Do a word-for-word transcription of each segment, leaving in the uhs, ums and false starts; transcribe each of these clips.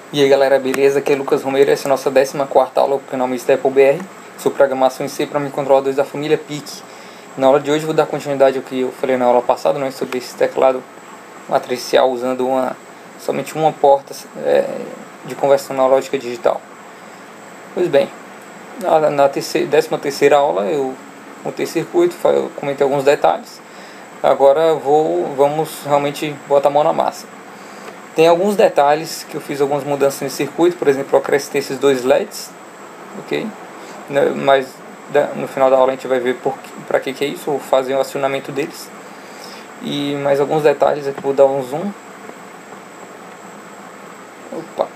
E aí galera, beleza? Aqui é Lucas Romero, essa é a nossa décima quarta aula do canal Mister Apple B R sobre programação em C para microcontroladores da família P I C. Na aula de hoje vou dar continuidade ao que eu falei na aula passada, né, sobre esse teclado matricial usando uma, somente uma porta é, de conversão na lógica digital. Pois bem, na, na terceira, décima terceira aula eu montei circuito, eu comentei alguns detalhes. Agora vou, vamos realmente botar a mão na massa. Tem alguns detalhes que eu fiz algumas mudanças no circuito, por exemplo, eu acrescentei esses dois L E Ds, ok? Mas no final da aula a gente vai ver para que, que é isso, ou fazer o acionamento deles. E mais alguns detalhes aqui, vou dar um zoom. Opa!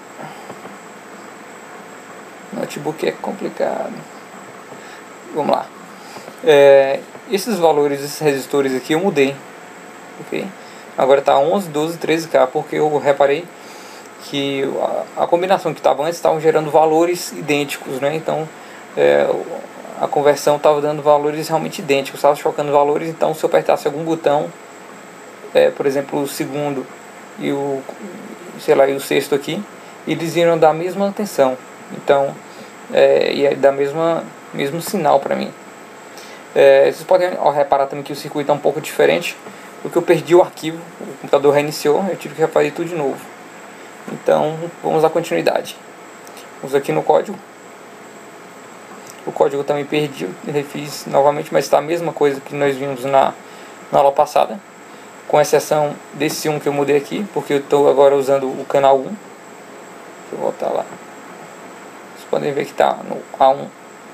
Notebook é complicado. Vamos lá. É, esses valores, esses resistores aqui eu mudei, ok? Agora está onze, doze, treze K, porque eu reparei que a, a combinação que estava antes estavam gerando valores idênticos, né? Então é, a conversão estava dando valores realmente idênticos, estava chocando valores. Então se eu apertasse algum botão, é, por exemplo o segundo e o, sei lá, e o sexto aqui, eles iriam dar a mesma tensão, então é, ia dar mesma mesmo sinal para mim. É, vocês podem ó, reparar também que o circuito é um pouco diferente, porque eu perdi o arquivo, o computador reiniciou, eu tive que refazer tudo de novo. Então vamos dar continuidade. Vamos aqui no código. O código eu também perdi, eu refiz novamente, mas está a mesma coisa que nós vimos na, na aula passada, com exceção desse um que eu mudei aqui, porque eu estou agora usando o canal um. Deixa eu voltar lá. Vocês podem ver que está no A um.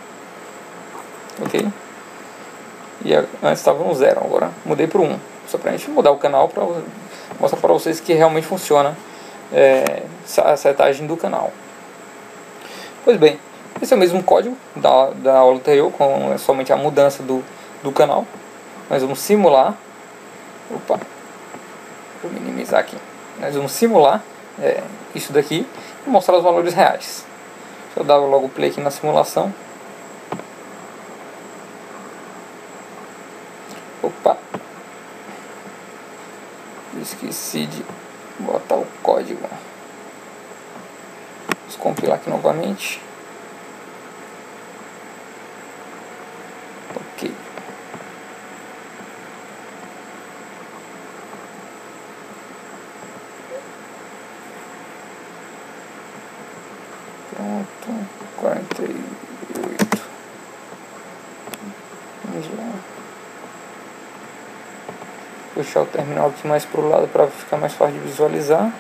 Ok? E antes estava no zero, agora mudei para o um. Só para a gente mudar o canal, para mostrar para vocês que realmente funciona é, a setagem do canal. Pois bem, esse é o mesmo código da, da aula anterior, com somente a mudança do, do canal. Nós vamos simular. Opa, vou minimizar aqui. Nós vamos simular é, isso daqui e mostrar os valores reais. Deixa eu dar logo play aqui na simulação. Opa, esqueci de botar o código. Vamos compilar aqui novamente. Ok. Pronto. quarenta e oito. Vamos lá. Puxar o terminal aqui mais para o lado para ficar mais fácil de visualizar.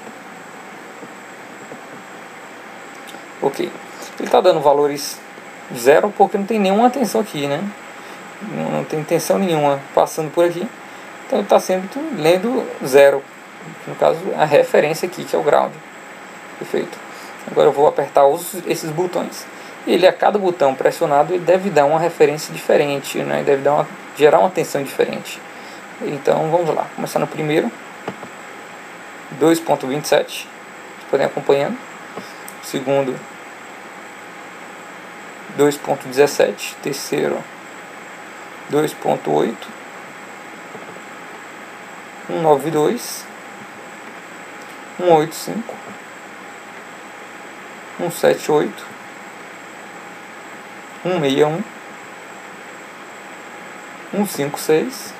Ok, ele está dando valores zero porque não tem nenhuma tensão aqui, né? Não, não tem tensão nenhuma passando por aqui. Então ele está sempre lendo zero. No caso, a referência aqui, que é o ground. Perfeito. Agora eu vou apertar os, esses botões. Ele, a cada botão pressionado, ele deve dar uma referência diferente, né? Deve dar uma, gerar uma tensão diferente. Então vamos lá, começar no primeiro, dois ponto vinte e sete, vocês podem ir acompanhando. Segundo, dois ponto dezessete. Terceiro, dois ponto oito, cento e noventa e dois, cento e oitenta e cinco, cento e setenta e oito, cento e sessenta e um, cento e cinquenta e seis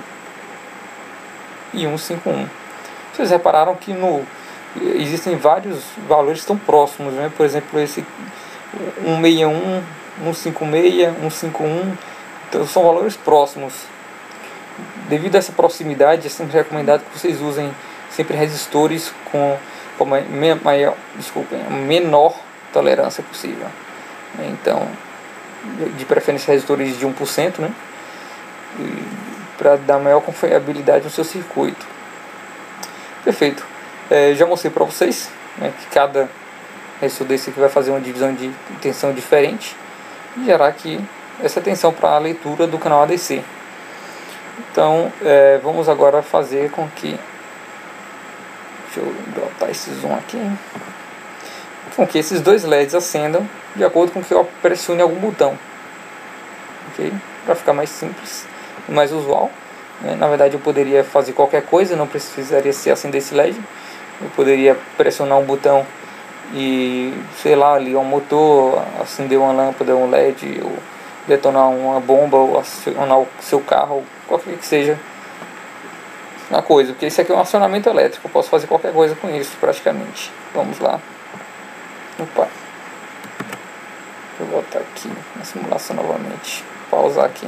e cento e cinquenta e um. Vocês repararam que no, existem vários valores que estão próximos, né? Por exemplo, esse cento e sessenta e um, cento e cinquenta e seis, cento e cinquenta e um, então são valores próximos. Devido a essa proximidade, é sempre recomendado que vocês usem sempre resistores com, com a maior, desculpem, a menor tolerância possível. Então, de preferência resistores de um por cento, né? Para dar maior confiabilidade no seu circuito. Perfeito. É, já mostrei para vocês, né, que cada resistor desse aqui vai fazer uma divisão de tensão diferente e gerar aqui essa tensão para a leitura do canal A D C. Então é, vamos agora fazer com que, deixa eu botar esse zoom aqui, com que esses dois L E Ds acendam de acordo com que eu pressione algum botão, ok? Para ficar mais simples, mais usual. Na verdade eu poderia fazer qualquer coisa, não precisaria ser acender esse L E D. Eu poderia pressionar um botão e, sei lá, ligar um motor, acender uma lâmpada, um L E D, ou detonar uma bomba, ou acionar o seu carro, qualquer que seja a coisa, porque isso aqui é um acionamento elétrico, eu posso fazer qualquer coisa com isso praticamente. Vamos lá. Opa, vou voltar aqui na simulação novamente, pausar aqui,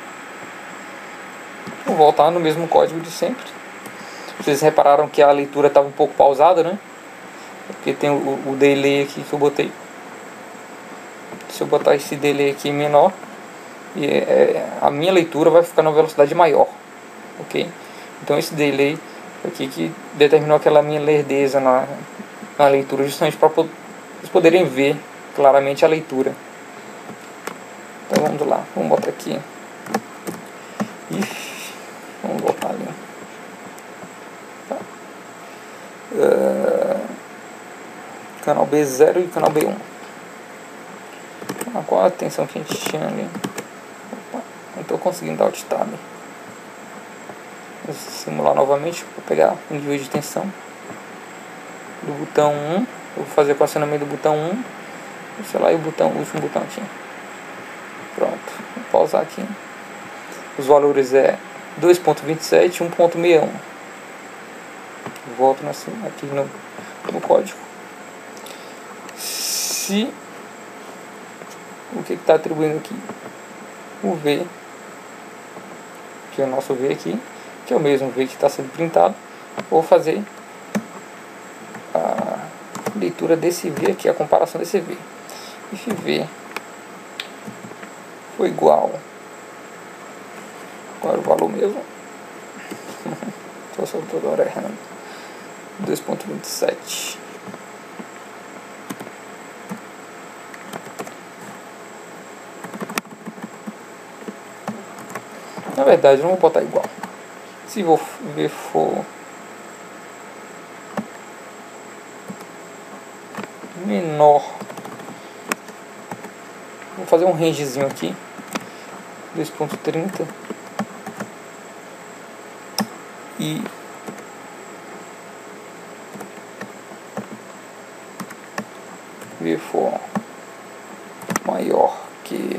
vou voltar no mesmo código de sempre. Vocês repararam que a leitura estava um pouco pausada, né? Porque tem o, o delay aqui que eu botei. Se eu botar esse delay aqui menor, e é, a minha leitura vai ficar na velocidade maior, ok? Então esse delay aqui que determinou aquela minha lerdeza na, na leitura, justamente para vocês poderem ver claramente a leitura. Então vamos lá, vamos botar aqui. Ixi, vamos voltar ali. Tá. Uh, canal B zero e canal B um. Ah, qual a tensão que a gente tinha ali? Opa, não estou conseguindo dar alt tab. Vou simular novamente para pegar o nível de tensão do botão um. Eu vou fazer o acionamento do botão um. Sei lá, e o botão, o último botão aqui. Pronto, vou pausar aqui. Os valores é dois ponto vinte e sete e um ponto sessenta e um. Volto nessa, aqui no, no código. Se o que está atribuindo aqui? O V, que é o nosso V aqui, que é o mesmo V que está sendo printado. Vou fazer a leitura desse V aqui, a comparação desse V. If V foi igual, qual era o valor mesmo? Estou só toda hora errando. dois ponto vinte e sete. Na verdade, eu não vou botar igual. Se vou ver for menor, vou fazer um rangezinho aqui, dois ponto trinta, e ver for maior que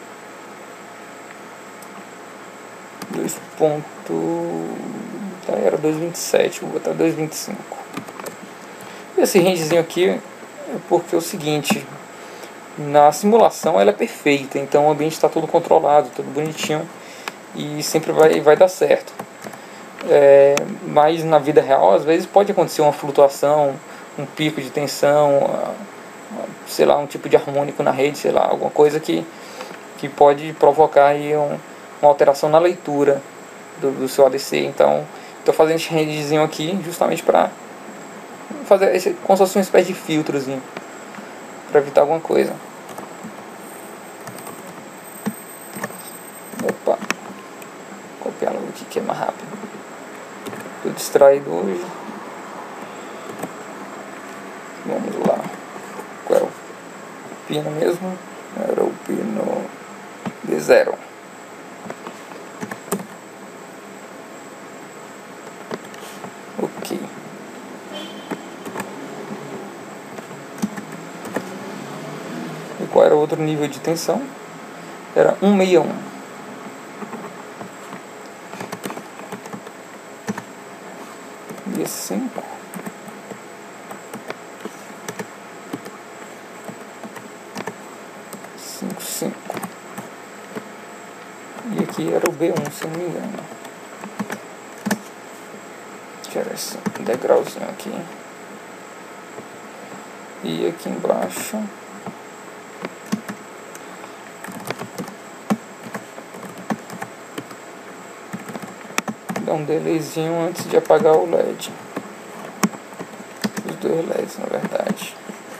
dois ponto, tá, era dois vinte e sete, vou botar dois vinte e cinco. Esse rangezinho aqui é porque é o seguinte, na simulação ela é perfeita, então o ambiente está todo controlado, tudo bonitinho e sempre vai, vai dar certo. É, mas na vida real às vezes pode acontecer uma flutuação, um pico de tensão, sei lá, um tipo de harmônico na rede, sei lá, alguma coisa que, que pode provocar aí um, uma alteração na leitura do, do seu A D C. Então estou fazendo esse rangezinho aqui justamente para fazer esse, como se fosse uma espécie de filtrozinho para evitar alguma coisa. Opa, copiar logo aqui que é mais rápido. Estou distraído hoje. Vamos lá. Qual era o pino mesmo? Era o pino B zero. Ok. E qual era o outro nível de tensão? Era cento e sessenta e um. E cinco. cinco, cinco. E aqui era o B um, se não me engano. Deixa eu ver esse degrauzinho aqui. E aqui embaixo dá um delayzinho antes de apagar o L E D. Os dois L E Ds, na verdade.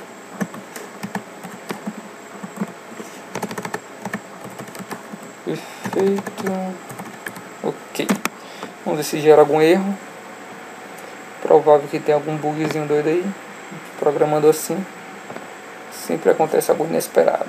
Perfeito. Ok. Vamos ver se gera algum erro. Provável que tenha algum bugzinho doido aí. Programando assim, sempre acontece algo inesperado.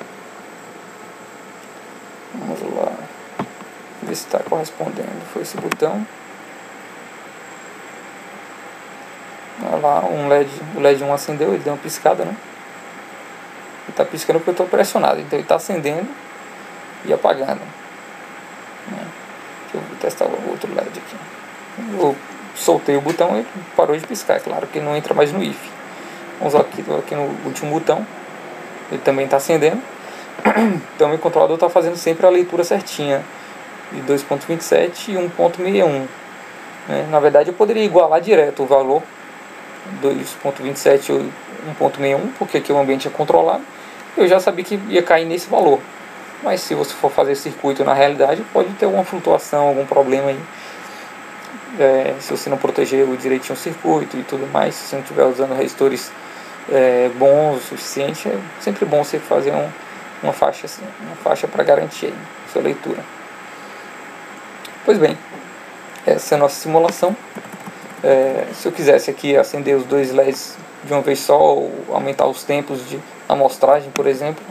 Vamos lá. Ver se está correspondendo. Foi esse botão. Olha lá, lá um L E D, o L E D um acendeu, ele deu uma piscada, né? Ele está piscando porque eu estou pressionado, então ele está acendendo e apagando, né? Deixa eu testar o outro L E D aqui. Eu soltei o botão e parou de piscar, é claro que não entra mais no I F. Vamos aqui, aqui no último botão, ele também está acendendo. Então o meu controlador está fazendo sempre a leitura certinha de dois ponto vinte e sete e um ponto sessenta e um, né? Na verdade eu poderia igualar direto o valor dois ponto vinte e sete e um ponto sessenta e um, porque aqui o ambiente é controlado, eu já sabia que ia cair nesse valor. Mas se você for fazer circuito na realidade, pode ter alguma flutuação, algum problema aí, é, se você não proteger direitinho o circuito e tudo mais, se você não estiver usando resistores é, bons o suficiente, é sempre bom você fazer um, uma faixa assim, uma faixa para garantir aí a sua leitura. Pois bem, essa é a nossa simulação. É, se eu quisesse aqui acender os dois L E Ds de uma vez só, ou aumentar os tempos de amostragem, por exemplo,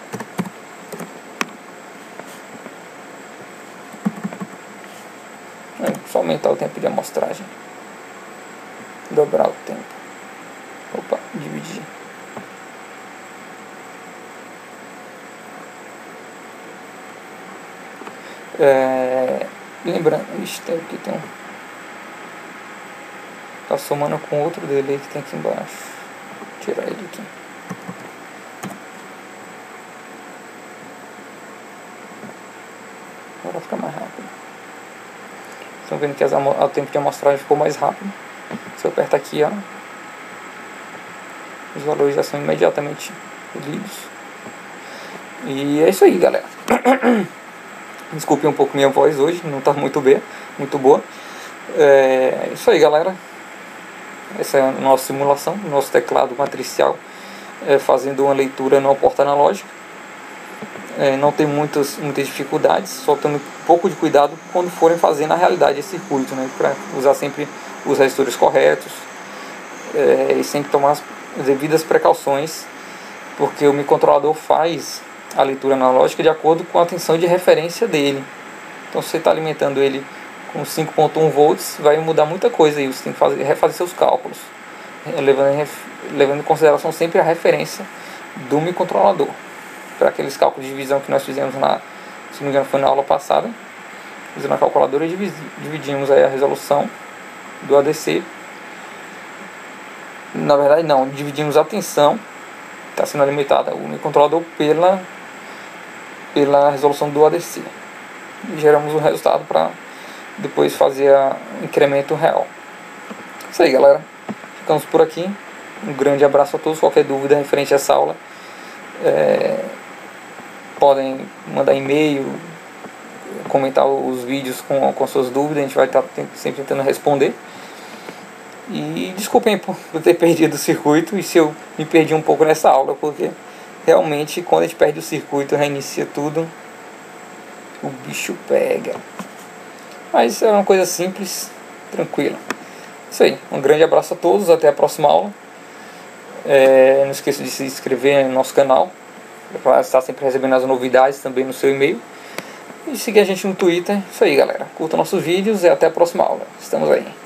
é, só aumentar o tempo de amostragem, dobrar o tempo, opa, dividir. É, lembrando, ixi, tem aqui, tem um, tá somando com outro delay que tem aqui embaixo. Vou tirar ele aqui. Agora fica mais rápido. Estão vendo que as, o tempo de amostragem ficou mais rápido. Se eu apertar aqui, ó, os valores já são imediatamente lidos. E é isso aí, galera. Desculpe um pouco minha voz hoje, não está muito bem, muito boa. É isso aí, galera. Essa é a nossa simulação, nosso teclado matricial é, fazendo uma leitura numa porta analógica. É, não tem muitas, muitas dificuldades, só tendo um pouco de cuidado quando forem fazer na realidade esse circuito, né, para usar sempre os resistores corretos, é, e sempre tomar as devidas precauções, porque o microcontrolador faz a leitura analógica de acordo com a tensão de referência dele. Então se você está alimentando ele com cinco ponto um volts, vai mudar muita coisa aí, você tem que fazer, refazer seus cálculos, levando em, levando em consideração sempre a referência do microcontrolador. Para aqueles cálculos de divisão que nós fizemos na, se não me engano foi na aula passada, usando a calculadora, dividimos aí a resolução do A D C. Na verdade não, dividimos a tensão que está sendo alimentada o microcontrolador pela, pela resolução do A D C. E geramos um resultado para depois fazer o incremento real. Isso aí, galera. Ficamos por aqui. Um grande abraço a todos. Qualquer dúvida referente a essa aula, é, podem mandar e-mail, comentar os vídeos com, com suas dúvidas. A gente vai estar sempre tentando responder. E desculpem por ter perdido o circuito e se eu me perdi um pouco nessa aula, porque realmente quando a gente perde o circuito, reinicia tudo, o bicho pega. Mas é uma coisa simples, tranquila. Isso aí, um grande abraço a todos, até a próxima aula. É, não esqueça de se inscrever no nosso canal, para estar sempre recebendo as novidades também no seu e-mail. E seguir a gente no Twitter. Isso aí, galera. Curta nossos vídeos e até a próxima aula. Estamos aí.